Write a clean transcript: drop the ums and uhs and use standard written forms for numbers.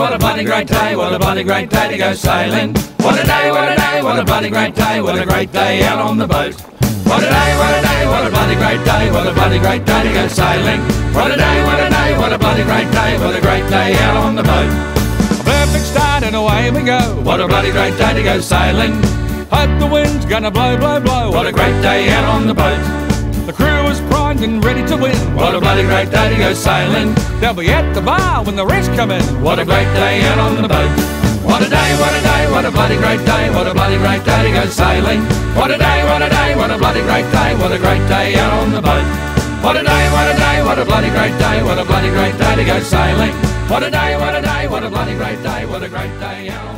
what a bloody great day, what a bloody great day to go sailing. What a day, what a day, what a bloody great day, what a great day out on the boat. What a day, what a day, what a bloody great day, what a bloody great day to go sailing. What a day, what a day, what a bloody great day, what a great day out on the boat. A perfect start and away we go. What a bloody great day to go sailing. Hope the wind's gonna blow, blow, blow. What a great day out on the boat. The crew is primed and ready to win. What a bloody great day to go sailing. They'll be at the bar when the rest come in. What a great day out on the boat. What a day, what a day, what a bloody great day, what a bloody great day to go sailing. What a day, what a day, what a bloody great day, what a great day out on the boat. What a day, what a day, what a bloody great day, what a bloody great day to go sailing. What a day, what a day, what a bloody great day, what a great day out on the boat.